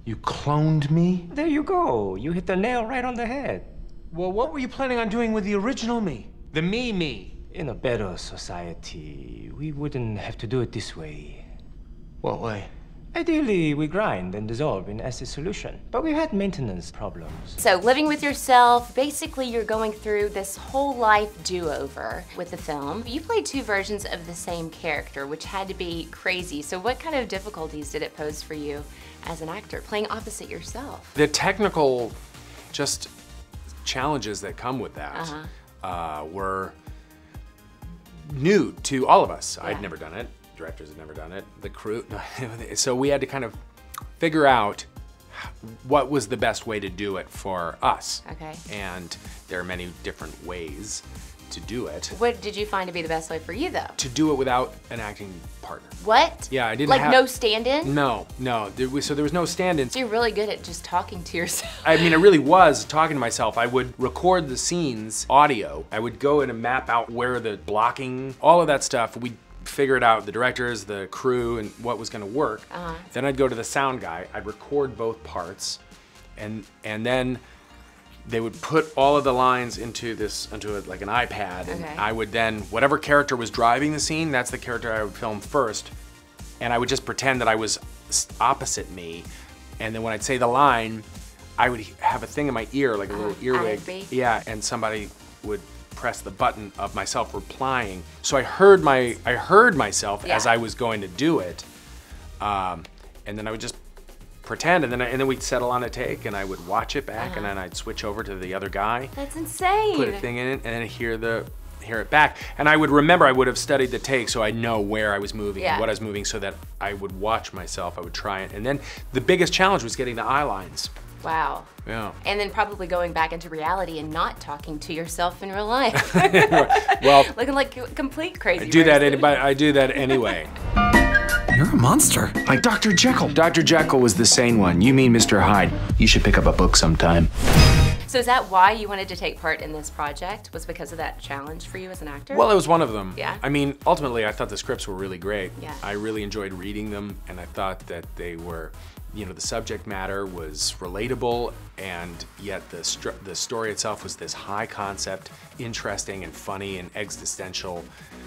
You cloned me? There you go. You hit the nail right on the head. Well, what were you planning on doing with the original me? The me? In a better society, we wouldn't have to do it this way. What way? Ideally, we grind and dissolve in acid solution, but we had maintenance problems. So living with yourself, basically you're going through this whole life do-over with the film. You played 2 versions of the same character, which had to be crazy. So what kind of difficulties did it pose for you as an actor, playing opposite yourself? The technical just challenges that come with that were new to all of us. Yeah. I'd never done it. Directors had never done it. The crew. So we had to kind of figure out what was the best way to do it for us. Okay. And there are many different ways to do it. What did you find to be the best way for you, though? To do it without an acting partner. What? Yeah, I didn't like have... no stand-in? No. So there was no stand-in. So you're really good at just talking to yourself. I mean, I really was talking to myself. I would record the scenes audio. I would go in and map out where the blocking, all of that stuff. We'd figure it out, the directors, the crew, and what was gonna work. Then I'd go to the sound guy. I'd record both parts, and then they would put all of the lines into like an iPad, and I would then, whatever character was driving the scene, that's the character I would film first, and I would just pretend that I was opposite me, and then when I'd say the line, I would have a thing in my ear, like a little earwig. Yeah, and somebody would press the button of myself replying. So I heard myself as I was going to do it, and then I would just pretend, and then we'd settle on a take, and I would watch it back, and then I'd switch over to the other guy. That's insane. Put a thing in it, and then hear it back. And I would remember, I would have studied the take, so I'd know where I was moving and what I was moving, so that I would watch myself. I would try it, and then the biggest challenge was getting the eye lines. Wow. Yeah. And then probably going back into reality and not talking to yourself in real life. Well, looking like a complete crazy I do that anyway. You're a monster. Like Dr. Jekyll. Dr. Jekyll was the sane one. You mean Mr. Hyde. You should pick up a book sometime. So is that why you wanted to take part in this project? Was because of that challenge for you as an actor? Well, it was one of them. Yeah. I mean, ultimately, I thought the scripts were really great. Yeah. I really enjoyed reading them, and I thought that they were, you know, the subject matter was relatable, and yet the story itself was this high concept, interesting and funny and existential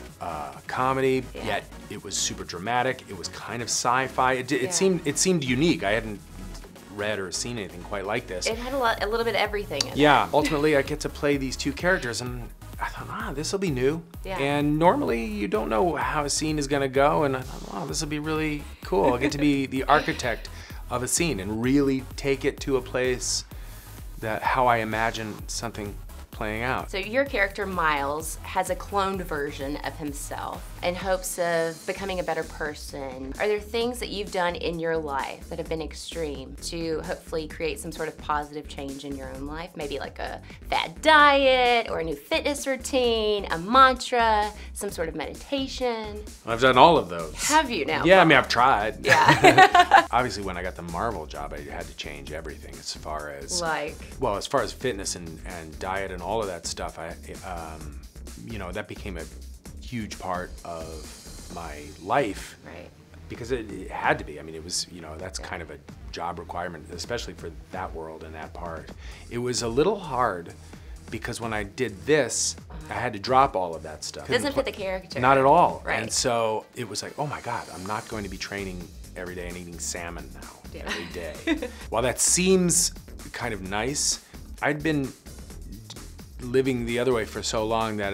comedy. Yet it was super dramatic. It was kind of sci-fi. It seemed unique. I hadn't read or seen anything quite like this. It had a little bit of everything in it. Ultimately I get to play these 2 characters, and I thought, this will be new. Yeah. And normally you don't know how a scene is gonna go, and I thought, wow, this will be really cool. I get to be the architect of a scene and really take it to a place that how I imagine something playing out. So your character, Miles, has a cloned version of himself in hopes of becoming a better person. Are there things that you've done in your life that have been extreme to hopefully create some sort of positive change in your own life? Maybe like a fad diet or a new fitness routine, a mantra, some sort of meditation? I've done all of those. Have you now? Yeah, I mean, I've tried. Yeah. Obviously, when I got the Marvel job, I had to change everything as far as... Like? Well, as far as fitness and diet and all of that stuff, you know, that became a huge part of my life. Right. Because it had to be. I mean, it was, you know, that's kind of a job requirement, especially for that world and that part. It was a little hard because when I did this, I had to drop all of that stuff. It doesn't fit the character. Not at all. Right. And so it was like, oh my God, I'm not going to be training every day and eating salmon now every day. While that seems kind of nice, I'd been living the other way for so long that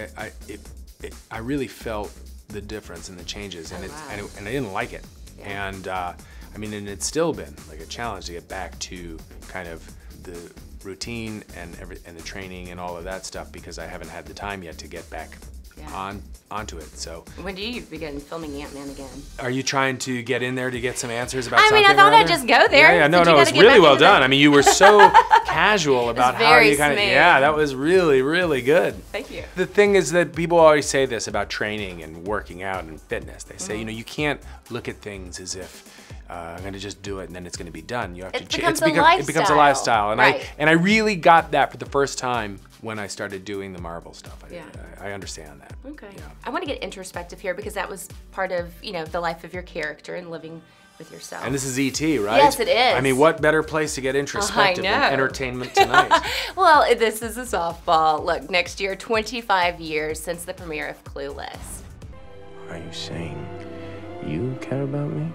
I really felt the difference and the changes, and and I didn't like it. Yeah. And I mean, and it's still been like a challenge to get back to kind of the routine and the training and all of that stuff, because I haven't had the time yet to get back onto it. So when do you begin filming Ant-Man again? Are you trying to get in there to get some answers about something? I mean, I thought I'd just go there. Yeah, no, it's really well done. I mean, you were so casual about how you kind of, that was really, really good. Thank you. The thing is that people always say this about training and working out and fitness. They say, you know, you can't look at things as if I'm gonna just do it and then it's gonna be done. You have to change. It becomes a lifestyle, and I really got that for the first time when I started doing the Marvel stuff. I understand that. Okay. Yeah. I want to get introspective here because that was part of, you know, the life of your character and living with yourself. And this is E.T., right? Yes, it is. I mean, what better place to get introspective than know. Entertainment Tonight? Well, this is a softball. Look, next year, 25 years since the premiere of Clueless. Are you saying you care about me?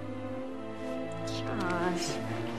Josh.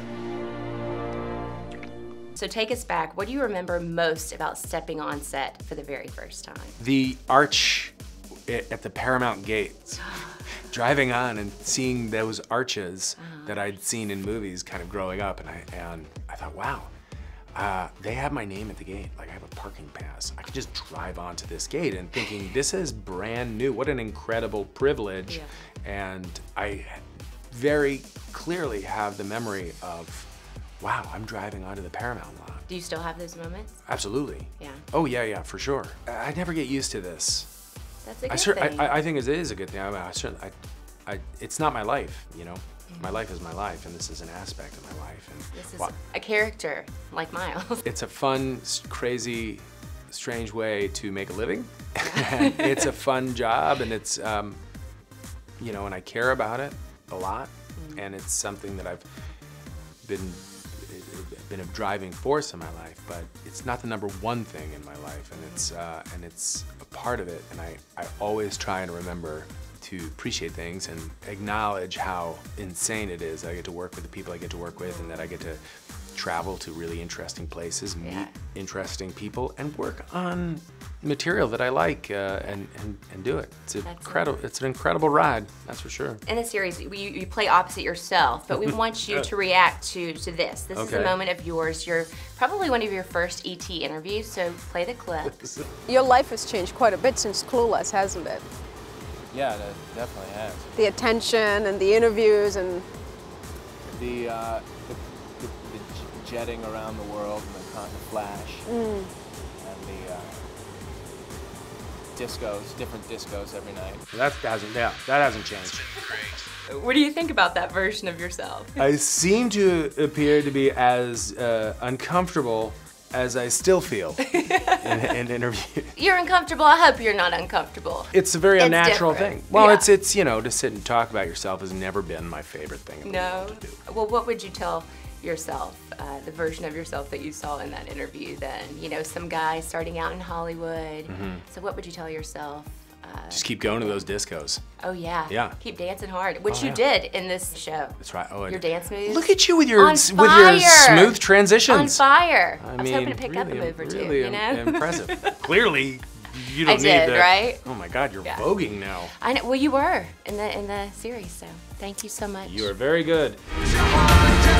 So take us back. What do you remember most about stepping on set for the very first time? The arch at the Paramount gates. Driving on and seeing those arches that I'd seen in movies kind of growing up, and I thought, wow, they have my name at the gate. Like, I have a parking pass. I could just drive onto this gate, and thinking, this is brand new. What an incredible privilege. Yeah. And I very clearly have the memory of, wow, I'm driving onto the Paramount lot. Do you still have those moments? Absolutely. Yeah. Oh, yeah, for sure. I never get used to this. That's a good thing. I think it is a good thing. It's not my life, you know? My life is my life, and this is an aspect of my life. And This is a character like Miles. it's a fun, crazy, strange way to make a living. It's a fun job, and it's, you know, and I care about it a lot, and it's something that I've been a driving force in my life, but it's not the #1 thing in my life, and it's a part of it, and I always try and remember to appreciate things and acknowledge how insane it is. I get to work with the people I get to work with, and that I get to travel to really interesting places, meet interesting people, and work on material that I like, and do it. It's incredible. It's an incredible ride, that's for sure. In the series, you play opposite yourself, but we want you to react to this. This is a moment of yours. You're probably one of your first E.T. interviews, so play the clip. Your life has changed quite a bit since Clueless, hasn't it? Yeah, that definitely has. The attention and the interviews and The jetting around the world and the Flash and the discos, different discos every night. That hasn't changed. What do you think about that version of yourself? I seem to appear to be as uncomfortable as I still feel in interviews. You're uncomfortable. I hope you're not uncomfortable. It's a very unnatural different. thing. Well, Yeah. it's you know, to sit and talk about yourself has never been my favorite thing in the No. world to do. Well, what would you tell yourself, the version of yourself that you saw in that interview then? You know, some guy starting out in Hollywood. So what would you tell yourself? Just keep going to those discos. Oh yeah. Yeah. Keep dancing hard, which Oh, you yeah. did in this show. That's right. Oh, Your dance moves. Look at you with your On smooth fire. transitions. On fire. I I was mean, hoping to pick up a really, move or two, really you know? impressive. Clearly, you don't I need did, to. right? Oh my God, you're Yeah. voguing now. I know. Well, you were in the series, so thank you so much. You are very good. Jump on the